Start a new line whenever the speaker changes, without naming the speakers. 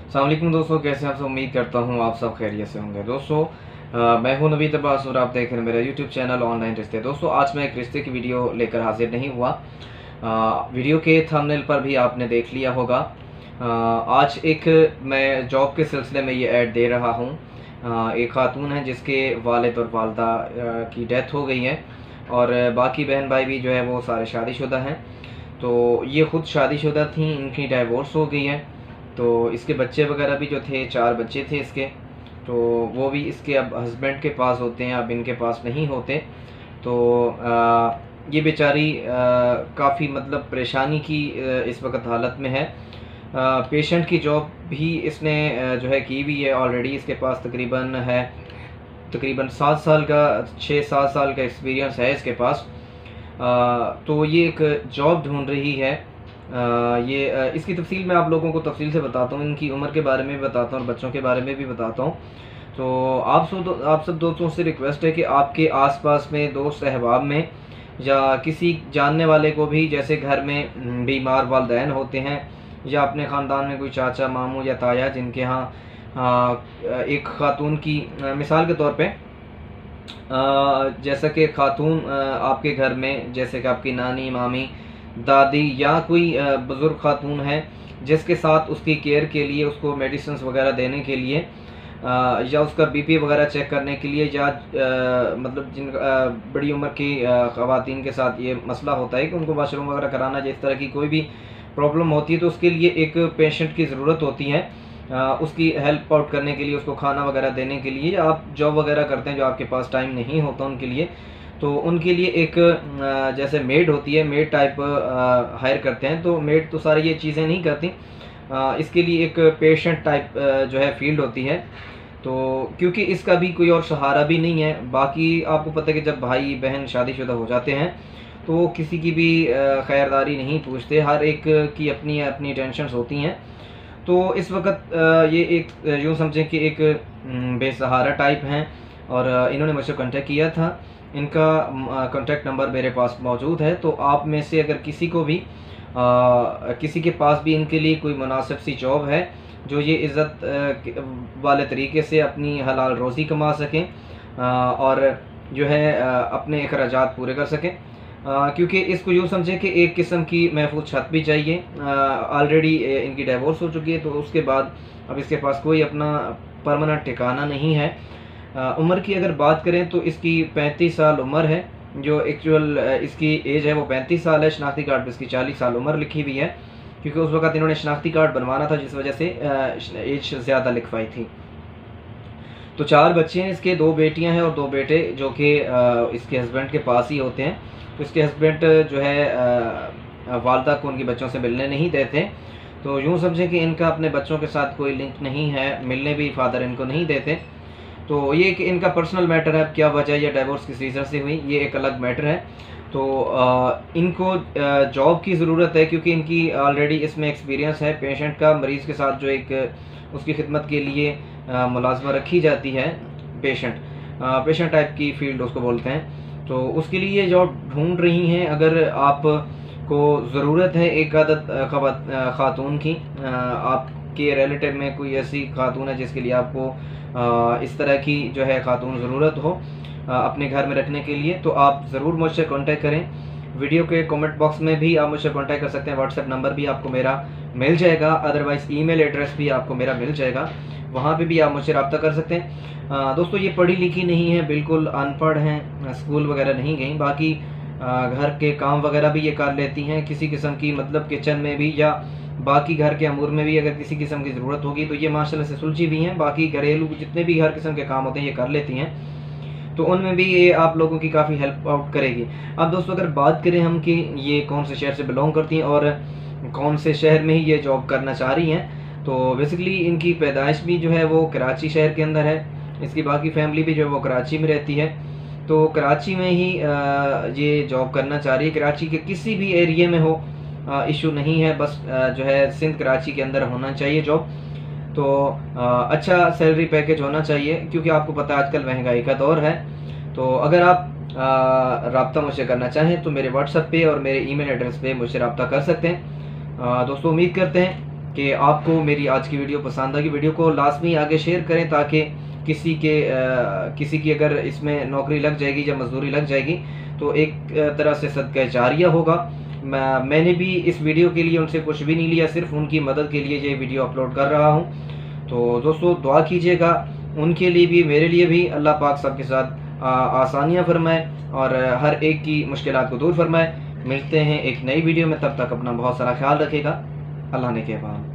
अस्सलाम वालेकुम दोस्तों, कैसे हैं आप सब। उम्मीद करता हूँ आप सब खैरियत से होंगे। दोस्तों मैं हूं नवीद अब्बास और आप देख रहे हैं मेरा यूट्यूब चैनल ऑनलाइन रिश्ते। दोस्तों आज मैं एक रिश्ते की वीडियो लेकर हाजिर नहीं हुआ। वीडियो के थंबनेल पर भी आपने देख लिया होगा। आज एक मैं जॉब के सिलसिले में ये ऐड दे रहा हूँ। एक खातून है जिसके वालिद और वालदा की डेथ हो गई है और बाकी बहन भाई भी जो है वो सारे शादीशुदा हैं। तो ये ख़ुद शादीशुदा थी, इनकी डाइवोर्स हो गई है। तो इसके बच्चे वगैरह भी जो थे, 4 बच्चे थे इसके, तो वो भी इसके अब हस्बैंड के पास होते हैं, अब इनके पास नहीं होते। तो ये बेचारी काफ़ी मतलब परेशानी की इस वक्त हालत में है। पेशेंट की जॉब भी इसने जो है की हुई है ऑलरेडी। इसके पास तकरीबन 7 साल का 6-7 साल का एक्सपीरियंस है इसके पास। तो ये एक जॉब ढूंढ रही है। इसकी तफसील मैं आप लोगों को तफसील से बताता हूँ, इनकी उम्र के बारे में भी बताता हूँ और बच्चों के बारे में भी बताता हूँ। तो आप सब दोस्तों से रिक्वेस्ट है कि आपके आसपास में, दोस्त अहबाब में या किसी जानने वाले को भी, जैसे घर में बीमार वालिदैन होते हैं या अपने ख़ानदान में कोई चाचा, मामू या ताया जिनके यहाँ एक ख़ातून की मिसाल के तौर पे जैसा कि ख़ातून आपके घर में, जैसे कि आपकी नानी, मामी, दादी या कोई बुज़ुर्ग ख़ातून है जिसके साथ उसकी केयर के लिए, उसको मेडिसिन्स वगैरह देने के लिए या उसका बीपी वगैरह चेक करने के लिए, या मतलब जिन बड़ी उम्र की ख़वातीन के साथ ये मसला होता है कि उनको वाशरूम वगैरह कराना, जिस तरह की कोई भी प्रॉब्लम होती है तो उसके लिए एक पेशेंट की ज़रूरत होती है। उसकी हेल्प आउट करने के लिए, उसको खाना वगैरह देने के लिए, या आप जॉब वगैरह करते हैं जो आपके पास टाइम नहीं होता उनके लिए, तो उनके लिए एक जैसे मेड होती है, मेड टाइप हायर करते हैं। तो मेड तो सारी ये चीज़ें नहीं करती, इसके लिए एक पेशेंट टाइप जो है फील्ड होती है। तो क्योंकि इसका भी कोई और सहारा भी नहीं है। बाकी आपको पता है कि जब भाई बहन शादीशुदा हो जाते हैं तो वो किसी की भी खैरदारी नहीं पूछते, हर एक की अपनी अपनी टेंशन्स होती हैं। तो इस वक्त ये एक यूँ समझें कि एक बेसहारा टाइप हैं और इन्होंने मुझसे कांटेक्ट किया था। इनका कांटेक्ट नंबर मेरे पास मौजूद है। तो आप में से अगर किसी को भी किसी के पास भी इनके लिए कोई मुनासिब सी जॉब है जो ये इज़्ज़त वाले तरीके से अपनी हलाल रोज़ी कमा सकें और जो है अपने अखराजात पूरे कर सकें, क्योंकि इसको यूँ समझें कि एक किस्म की महफूज छत भी चाहिए। ऑलरेडी इनकी डाइवोर्स हो चुकी है, तो उसके बाद अब इसके पास कोई अपना परमानेंट ठिकाना नहीं है। उम्र की अगर बात करें तो इसकी 35 साल उम्र है। जो एक्चुअल इसकी एज है वो 35 साल है। शनाख्ती कार्ड पर इसकी 40 साल उम्र लिखी हुई है, क्योंकि उस वक़्त इन्होंने शनाख्ती कार्ड बनवाना था जिस वजह से एज ज़्यादा लिखवाई थी। तो 4 बच्चे हैं इसके, 2 बेटियां हैं और 2 बेटे जो कि इसके हस्बैंड के पास ही होते हैं। तो इसके हस्बैंड जो है वालदा को उनके बच्चों से मिलने नहीं देते। तो यूँ समझें कि इनका अपने बच्चों के साथ कोई लिंक नहीं है, मिलने भी फादर इनको नहीं देते। तो ये कि इनका पर्सनल मैटर है, अब क्या वजह या डाइवोर्स किस रीज़न से हुई ये एक अलग मैटर है। तो इनको जॉब की ज़रूरत है, क्योंकि इनकी ऑलरेडी इसमें एक्सपीरियंस है। पेशेंट का मरीज़ के साथ जो एक उसकी खिदमत के लिए मुलाजमा रखी जाती है, पेशेंट टाइप की फील्ड उसको बोलते हैं। तो उसके लिए ये जॉब ढूंढ रही हैं। अगर आपको ज़रूरत है एक आदत ख़ातून की, आपके रिलेटिव में कोई ऐसी खातून है जिसके लिए आपको इस तरह की जो है खातून ज़रूरत हो अपने घर में रखने के लिए, तो आप ज़रूर मुझसे कांटेक्ट करें। वीडियो के कमेंट बॉक्स में भी आप मुझसे कांटेक्ट कर सकते हैं। व्हाट्सएप नंबर भी आपको मेरा मिल जाएगा, अदरवाइज़ ईमेल एड्रेस भी आपको मेरा मिल जाएगा, वहाँ पे भी आप मुझसे रब्ता कर सकते हैं। दोस्तों ये पढ़ी लिखी नहीं है, बिल्कुल अनपढ़ हैं, स्कूल वगैरह नहीं गई। बाकी घर के काम वगैरह भी ये कर लेती हैं, किसी किस्म की मतलब किचन में भी या बाकी घर के अमूर में भी अगर किसी किस्म की ज़रूरत होगी तो ये माशाल्लाह से सुलझी भी हैं। बाकी घरेलू जितने भी हर किस्म के काम होते हैं ये कर लेती हैं, तो उनमें भी ये आप लोगों की काफ़ी हेल्प आउट करेगी। अब दोस्तों अगर बात करें हम कि ये कौन से शहर से बिलोंग करती हैं और कौन से शहर में ही ये जॉब करना चाह रही हैं, तो बेसिकली इनकी पैदाइश भी जो है वो कराची शहर के अंदर है। इसकी बाकी फैमिली भी जो है वो कराची में रहती है। तो कराची में ही ये जॉब करना चाह रही है। कराची के किसी भी एरिया में हो, इशू नहीं है, बस जो है सिंध कराची के अंदर होना चाहिए जॉब। तो अच्छा सैलरी पैकेज होना चाहिए, क्योंकि आपको पता है आजकल महंगाई का दौर है। तो अगर आप रब्ता मुझसे करना चाहें तो मेरे व्हाट्सएप पे और मेरे ईमेल एड्रेस पे मुझसे रब्ता कर सकते हैं। दोस्तों उम्मीद करते हैं कि आपको मेरी आज की वीडियो पसंद आएगी। वीडियो को लाजमी आगे शेयर करें ताकि किसी की अगर इसमें नौकरी लग जाएगी या मजदूरी लग जाएगी तो एक तरह से सदका जारिया होगा। मैंने भी इस वीडियो के लिए उनसे कुछ भी नहीं लिया, सिर्फ उनकी मदद के लिए ये वीडियो अपलोड कर रहा हूँ। तो दोस्तों दुआ कीजिएगा उनके लिए भी, मेरे लिए भी। अल्लाह पाक सबके साथ आसानियाँ फरमाए और हर एक की मुश्किलात को दूर फरमाए। मिलते हैं एक नई वीडियो में, तब तक अपना बहुत सारा ख्याल रखेगा। अल्लाह ने के बाद।